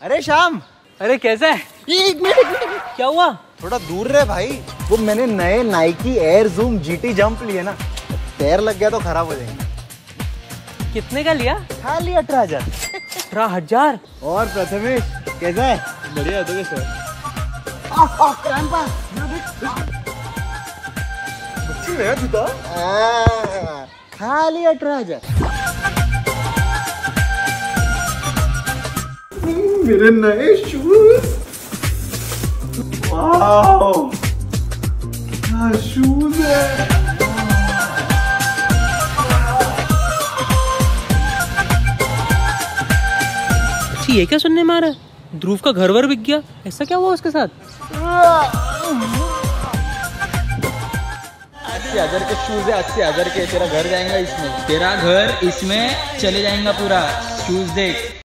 अरे श्याम, अरे कैसा है? एक मिनट क्या हुआ? थोड़ा दूर रहे भाई। वो मैंने नए Nike Air Zoom GT jump लिए ना, पैर लग गया तो खराब हो जाएंगे। कितने का लिया? खाली 18,000। 18,000? और प्रथमेश कैसा है? बढ़िया। तो कैसा है? नया जूता खाली 18,000। मेरे नए शूज, वाओ क्या शूज है। ये क्या सुनने में आ रहा है? ध्रुव का घर वर बिक गया, ऐसा क्या हुआ उसके साथ? 80,000 के शूज है, 80,000 के। तेरा घर जाएगा इसमें, तेरा घर इसमें चले जाएगा पूरा। शूज देख।